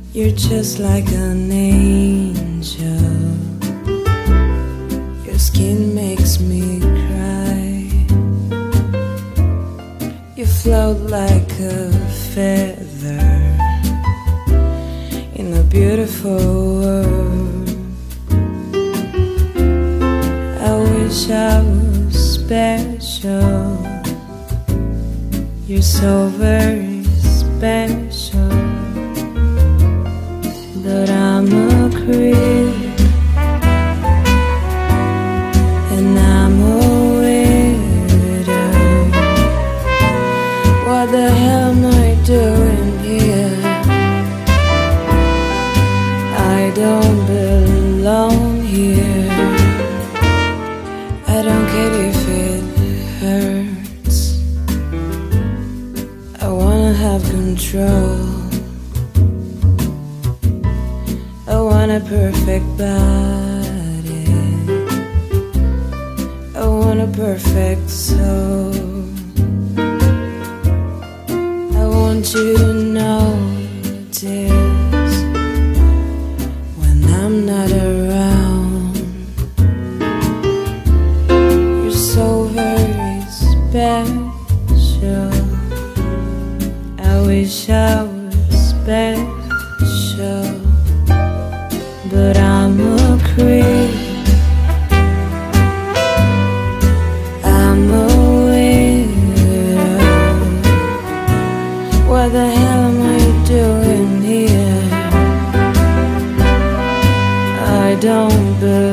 You're just like an angel. Your skin makes me cry. You float like a feather in a beautiful world. I wish I was special. You're so very special. But I'm a creep, and I'm a widow. What the hell am I doing here? I don't belong here. I don't care if it hurts. I wanna have control. I want a perfect body. I want a perfect soul. I want you to notice when I'm not around. You're so very special. I wish I was special. But I'm a creep. I'm a widow. What the hell am I doing here? I don't believe